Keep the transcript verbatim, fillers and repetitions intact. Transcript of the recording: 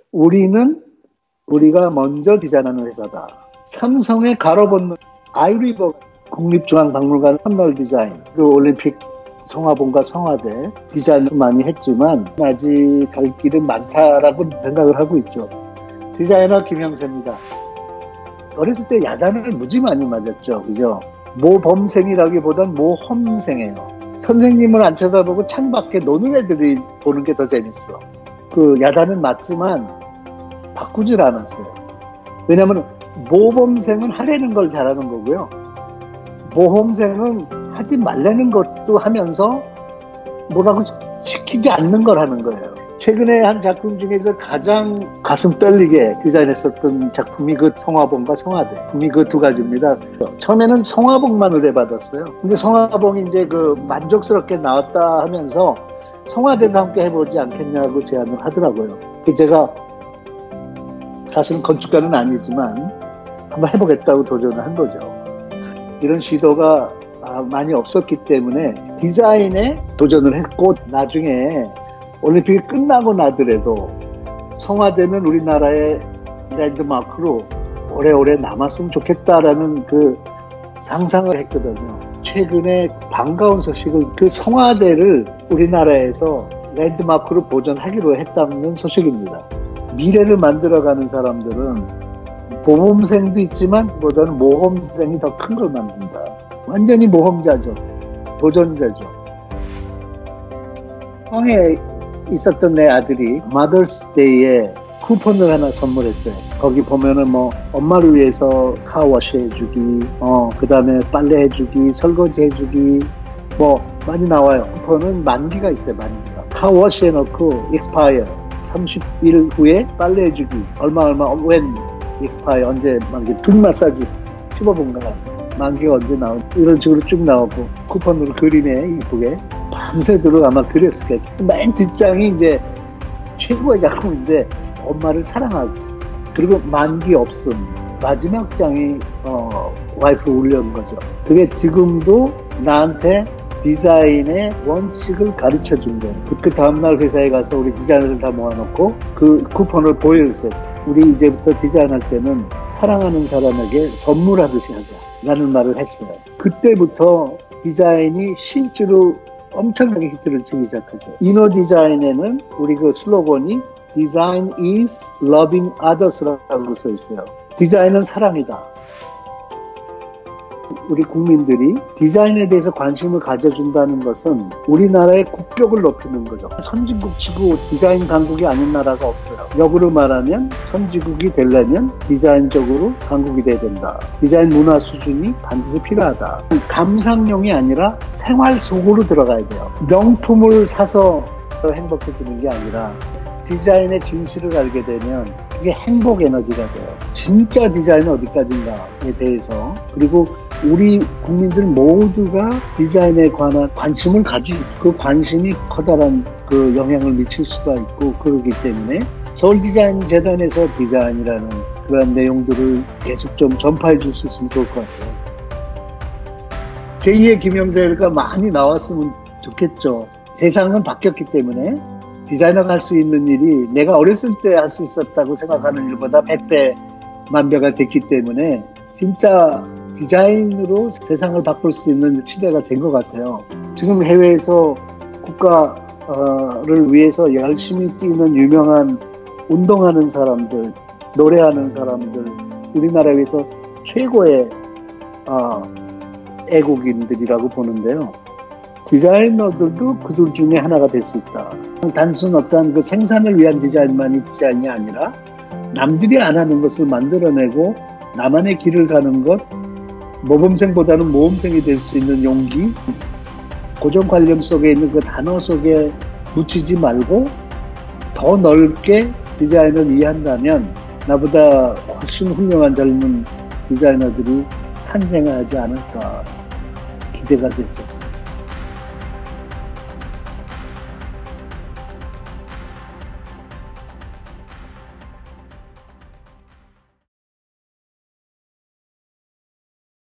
우리는 우리가 먼저 디자인하는 회사다. 삼성의 가로건너 아이리버 국립중앙박물관 선널 디자인, 그 올림픽 성화봉과 성화대 디자인을 많이 했지만 아직 갈 길은 많다라고 생각을 하고 있죠. 디자이너 김형세입니다. 어렸을 때 야단을 무지 많이 맞았죠. 그죠? 모범생이라기보단 모험생이에요. 선생님을 안 쳐다보고 창밖에 노는 애들이 보는 게 더 재밌어. 그 야단은 맞지만 바꾸질 않았어요. 왜냐하면 모범생은 하려는 걸 잘하는 거고요. 모험생은 하지 말라는 것도 하면서 뭐라고 시키지 않는 걸 하는 거예요. 최근에 한 작품 중에서 가장 가슴 떨리게 디자인했었던 작품이 그 성화봉과 성화대. 이 그 두 가지입니다. 처음에는 성화봉만 의뢰받았어요. 근데 성화봉이 이제 그 만족스럽게 나왔다 하면서 성화대도 함께 해보지 않겠냐고 제안을 하더라고요. 제가 사실은 건축가는 아니지만 한번 해보겠다고 도전을 한 거죠. 이런 시도가 많이 없었기 때문에 디자인에 도전을 했고, 나중에 올림픽이 끝나고 나더라도 성화대는 우리나라의 랜드마크로 오래오래 남았으면 좋겠다라는 그 상상을 했거든요. 최근에 반가운 소식은 그 성화대를 우리나라에서 랜드마크로 보존하기로 했다는 소식입니다. 미래를 만들어가는 사람들은 모범생도 있지만 보다는 모험생이 더 큰 걸 만든다. 완전히 모험자죠. 도전자죠. 성에 있었던 내 아들이 마더스데이에 쿠폰을 하나 선물했어요. 거기 보면은 뭐 엄마를 위해서 카워시 해주기, 어, 그 다음에 빨래 해주기, 설거지 해주기, 뭐 많이 나와요. 쿠폰은 만기가 있어요. 만기가. 카워시 해놓고 익스파이어 삼십 일 후에 빨래 해주기, 얼마 얼마 웬 익스파이어 언제 만기, 등 마사지 십오 분간 만기가 언제 나온, 이런 식으로 쭉 나오고 쿠폰으로 그리네 이쁘게. 밤새도록 아마 그렸을 거예요. 맨 뒷장이 이제 최고의 작품인데 엄마를 사랑하고, 그리고 만기 없음. 마지막 장이 어, 와이프 울려는 거죠. 그게 지금도 나한테 디자인의 원칙을 가르쳐 준 거예요. 그 다음날 회사에 가서 우리 디자이너들 다 모아놓고 그 쿠폰을 보여주세요. 우리 이제부터 디자인할 때는 사랑하는 사람에게 선물하듯이 하자 라는 말을 했어요. 그때부터 디자인이 실제로 엄청나게 히트를 치기 시작하죠. 이너 디자인에는 우리 그 슬로건이 Design is loving others라고 써 있어요. 디자인은 사랑이다. 우리 국민들이 디자인에 대해서 관심을 가져준다는 것은 우리나라의 국격을 높이는 거죠. 선진국 치고 디자인 강국이 아닌 나라가 없어요. 역으로 말하면 선진국이 되려면 디자인적으로 강국이 돼야 된다. 디자인 문화 수준이 반드시 필요하다. 감상용이 아니라 생활 속으로 들어가야 돼요. 명품을 사서 더 행복해지는 게 아니라 디자인의 진실을 알게 되면 그게 행복 에너지가 돼요. 진짜 디자인은 어디까지인가에 대해서, 그리고 우리 국민들 모두가 디자인에 관한 관심을 가지고 그 관심이 커다란 그 영향을 미칠 수가 있고, 그러기 때문에 서울디자인재단에서 디자인이라는 그런 내용들을 계속 좀 전파해 줄 수 있으면 좋을 것 같아요. 제이의 김형세가 많이 나왔으면 좋겠죠. 세상은 바뀌었기 때문에 디자이너가 할 수 있는 일이 내가 어렸을 때 할 수 있었다고 생각하는 일보다 백 배, 만 배가 됐기 때문에 진짜 디자인으로 세상을 바꿀 수 있는 시대가 된 것 같아요. 지금 해외에서 국가를 위해서 열심히 뛰는 유명한 운동하는 사람들, 노래하는 사람들, 우리나라에 위해서 최고의 어, 애국인들이라고 보는데요. 디자이너들도 그들 중에 하나가 될 수 있다. 단순 어떤 그 생산을 위한 디자인만이 디자인이 아니라 남들이 안 하는 것을 만들어내고 나만의 길을 가는 것, 모범생보다는 모험생이 될 수 있는 용기, 고정관념 속에 있는 그 단어 속에 묻히지 말고 더 넓게 디자인을 이해한다면 나보다 훨씬 훌륭한 젊은 디자이너들이 탄생하지 않을까 기대가 되죠.